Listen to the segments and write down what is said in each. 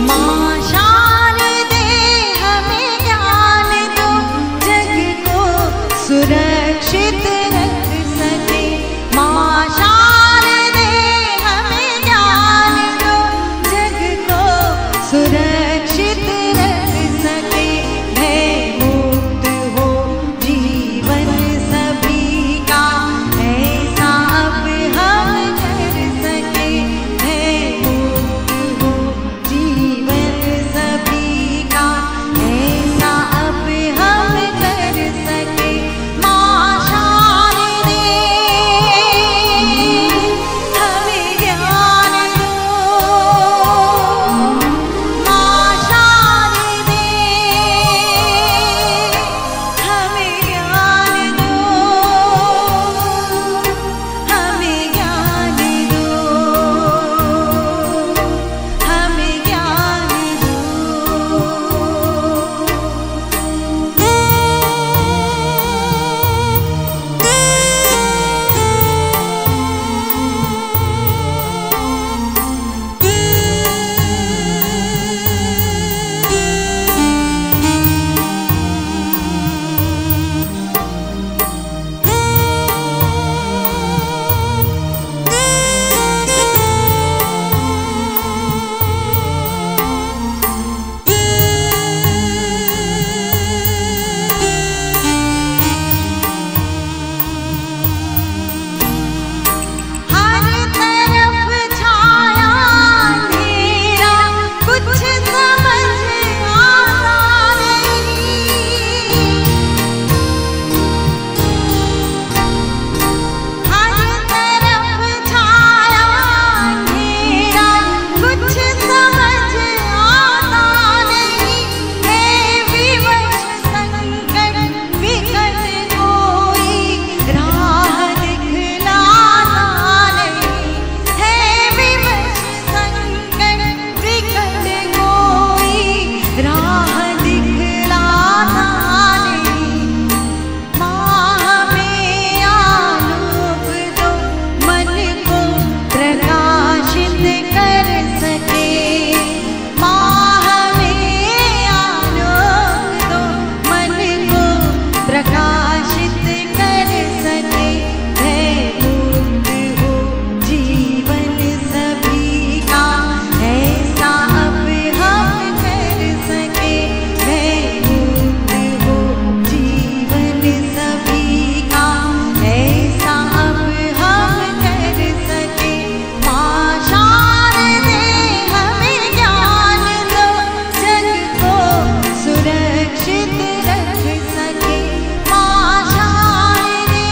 माँ शारदे हमें ज्ञान दो, जग को सुरक्षित रख सके। माँ शारदे हमें ज्ञान दो, जग को सुरक्षित रख सके। भय मुक्त हो जीवन सभी का, ऐसा अब हम कर सके। भय मुक्त हो जीवन सभी का, ऐसा अब हम कर सके। माँ शारदे हमें ज्ञान दो, माँ शारदे हमें ज्ञान दो, हमें ज्ञान दो, हमें ज्ञान हर तरफ छाया अंधेरा, कुछ समझ आता नहीं। हर तरफ छाया अंधेरा, कुछ समझ आता नहीं। है विवश संकट विकट कोई, राह दिखलाता नहीं। है विवश संकट विकट कोई, राह दिखलाता नहीं। माँ हमें आलोक दो, मन को प्रकाशित कर सके। माँ हमें आलोक दो, मन को प्रकाशित कर सके। भय मुक्त हो जीवन सभी का, ऐसा अब हम कर सके। भय मुक्त हो जीवन सभी का, ऐसा अब हम कर सके। माँ शारदे हमें ज्ञान दो, जग को सुरक्षित रख सके। माँ शारदे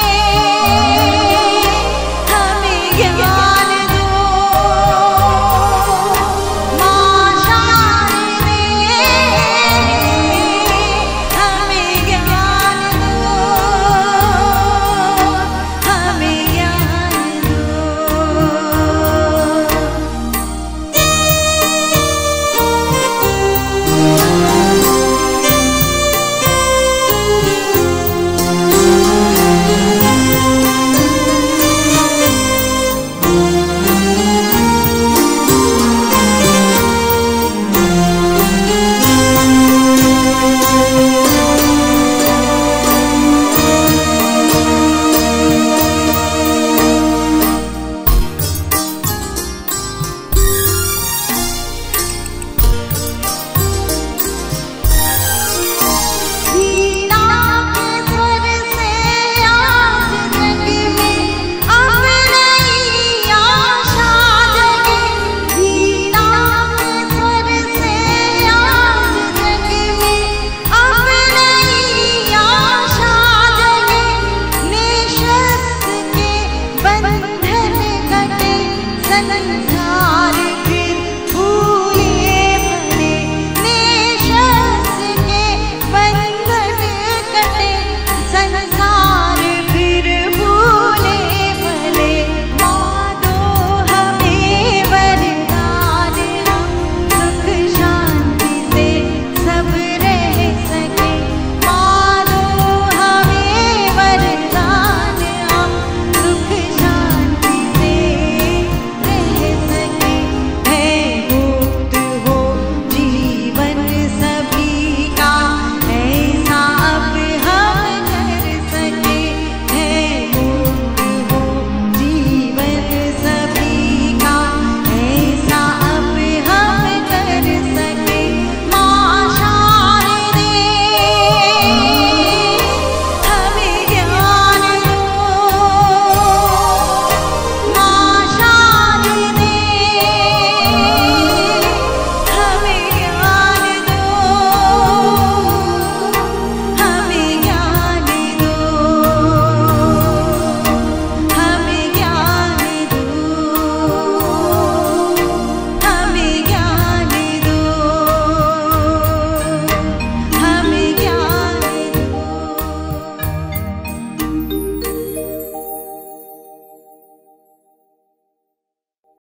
हमें ज्ञान दो, माँ शारदे हमें ज्ञान दो, हमें ज्ञान वीणा के स्वर से आज जग में अब नई आशा जगे। वीणा के स्वर से आज जग में अब नई आशा जगे। निश्वस्त के बंधन कटे, संसार